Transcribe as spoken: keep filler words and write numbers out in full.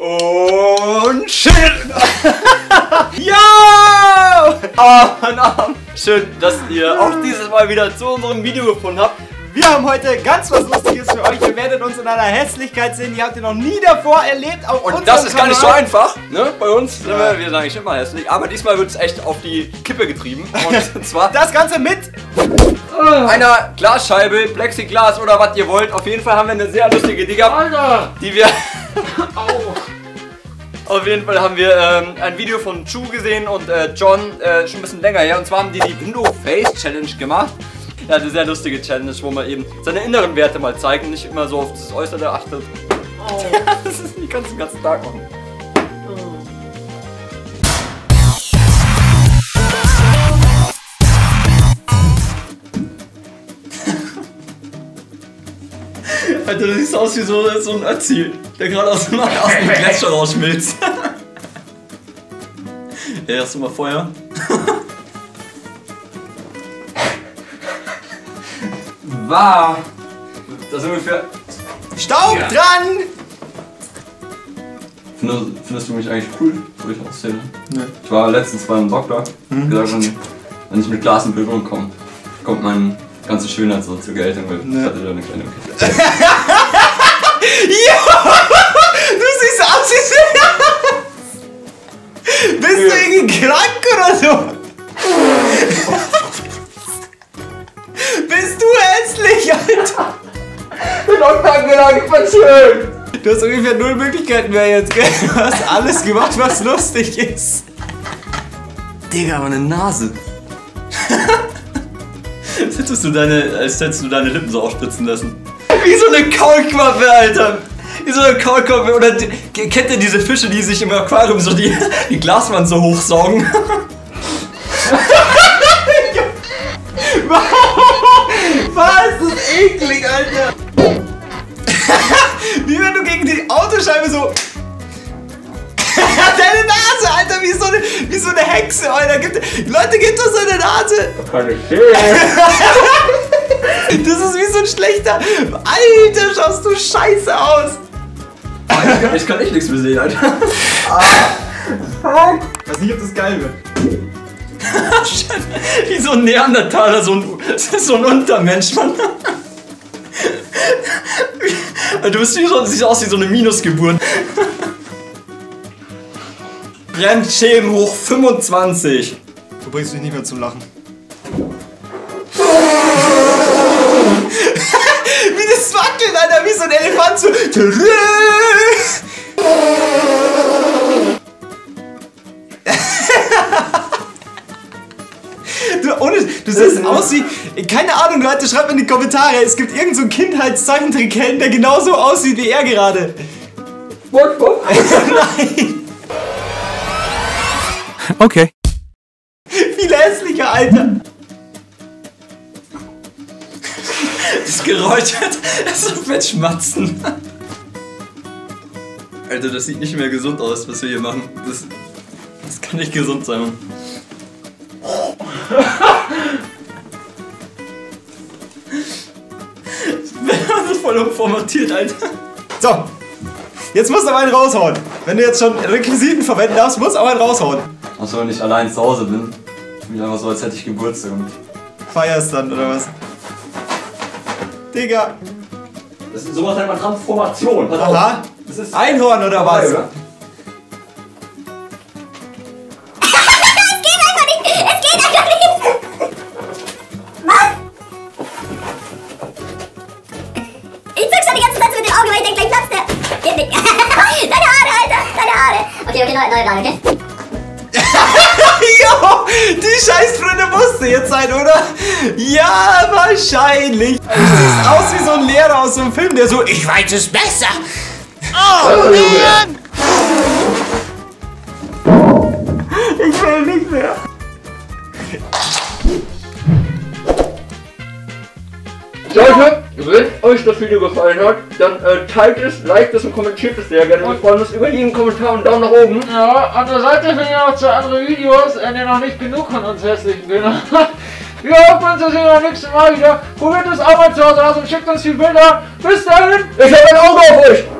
Und shit! Ja! Arm, Arm. Schön, dass ihr auch dieses Mal wieder zu unserem Video gefunden habt. Wir haben heute ganz was Lustiges für euch. Ihr werdet uns in einer Hässlichkeit sehen, die habt ihr noch nie davor erlebt. Auf Und das ist Kanal. Gar nicht so einfach, ne? Bei uns sind wir, wir sind eigentlich immer hässlich, aber diesmal wird es echt auf die Kippe getrieben. Und zwar das Ganze mit einer Glasscheibe, Plexiglas oder was ihr wollt. Auf jeden Fall haben wir eine sehr lustige Digga, Alter, die wir... Auf jeden Fall haben wir ähm, ein Video von Chu gesehen und äh, John äh, schon ein bisschen länger her. Und zwar haben die die Window Face Challenge gemacht. Ja, eine sehr lustige Challenge, wo man eben seine inneren Werte mal zeigt und nicht immer so auf das Äußere achtet. Oh. Das ist nicht ganz den ganzen Tag machen. Alter, du siehst aus wie so, so ein Ötzi, der gerade aus, aus dem Gletscher rausschmilzt. Ey, hast du mal Feuer? Wow! Da sind ungefähr Staub ja. dran! Findest, findest du mich eigentlich cool, wo ich aussehe? Nee. Ich war letztens beim Doktor, mhm. gesagt, wenn, wenn ich mit Glas in Berührung komme, kommt meine ganze Schönheit so zur Geltung, weil nee. ich hatte da eine kleine Kiste. Ja! Du siehst aus wie Bist ja. du irgendwie krank oder so? Bist du hässlich, Alter? Der Doktor hat gesagt, ich bin schön. Du hast ungefähr null Möglichkeiten mehr jetzt, gell? Du hast alles gemacht, was lustig ist. Digga, meine Nase. Als hättest du deine, als hättest du deine Lippen so aufspritzen lassen. Wie so eine Kaulquappe, Alter. Wie so eine Kaulquappe. Oder die, kennt ihr diese Fische, die sich im Aquarium so die, die Glaswand so hochsaugen? Was? Das ist eklig, Alter! Wie wenn du gegen die Autoscheibe so... Deine Nase, Alter, wie so eine, wie so eine Hexe, Alter! Gibt, Leute, gib doch seine Nase! Das kann ich sehen! Das ist wie so ein schlechter... Alter, schaust du scheiße aus! Ich kann, ich kann echt nichts mehr sehen, Alter! Ich weiß nicht, ob das geil wird. Wie so ein Neandertaler, so ein, so ein Untermensch, Mann. Du bist wie so, siehst aus wie so eine Minusgeburt. Fremdschämen hoch fünfundzwanzig. Du bringst mich nicht mehr zum Lachen. Wie das wackelt, Alter, wie so ein Elefant so. Du, ohne, du siehst aus wie... Keine Ahnung, Leute, schreibt mir in die Kommentare. Es gibt irgendeinen so Kindheitszeichentrick-Helden, der genauso aussieht wie er gerade. SpongeBob? Nein. Okay. Viel hässlicher, Alter. Das Geräusch hat so fett schmatzen. Alter, das sieht nicht mehr gesund aus, was wir hier machen. Das, das kann nicht gesund sein, Mann. Das ist voll umformatiert, Alter. So, jetzt musst du aber einen raushauen. Wenn du jetzt schon Requisiten verwenden darfst, musst du aber einen raushauen. Achso, wenn ich allein zu Hause bin, bin ich einfach so, als hätte ich Geburtstag und feierst dann, oder was? Digga. Das ist sowas nennt man Transformation. Pass auf. Aha. Das ist Einhorn oder was? Oder? Okay, okay, neue, neue Frage, okay? Jo, die Scheißbrille musste jetzt sein, oder? Ja, wahrscheinlich. Du siehst aus wie so ein Lehrer aus so einem Film, der so, ich weiß es besser. Oh, Mann! Ich will nicht mehr. Leute, wenn euch das Video gefallen hat, dann äh, teilt es, liked es und kommentiert es sehr gerne. Wir freuen uns über jeden Kommentar und Daumen nach oben. Ja, an der Seite finden wir noch zwei andere Videos, in denen noch nicht genug von uns hässlichen Bildern. Wir hoffen uns, dass ihr beim nächsten Mal wieder. Probiert es auch mal zu Hause aus und schickt uns die Bilder. Bis dahin. Ich habe ein Auge auf euch.